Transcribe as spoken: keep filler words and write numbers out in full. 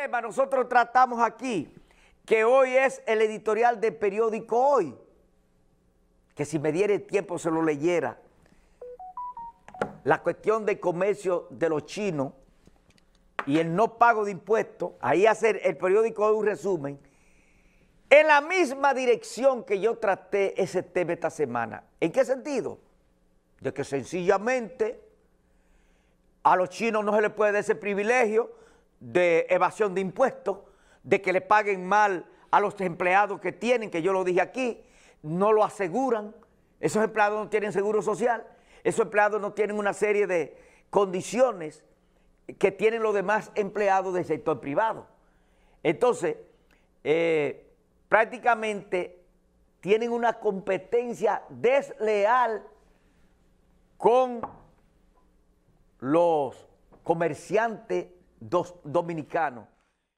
tema nosotros tratamos aquí, que hoy es el editorial del periódico Hoy, que si me diera tiempo se lo leyera, la cuestión del comercio de los chinos y el no pago de impuestos. Ahí hace el periódico Hoy un resumen, en la misma dirección que yo traté ese tema esta semana. ¿En qué sentido? De que sencillamente a los chinos no se les puede dar ese privilegio de evasión de impuestos, de que le paguen mal a los empleados que tienen, que yo lo dije aquí, no lo aseguran. Esos empleados no tienen seguro social, esos empleados no tienen una serie de condiciones que tienen los demás empleados del sector privado. Entonces, eh, prácticamente tienen una competencia desleal con los comerciantes dos, dominicanos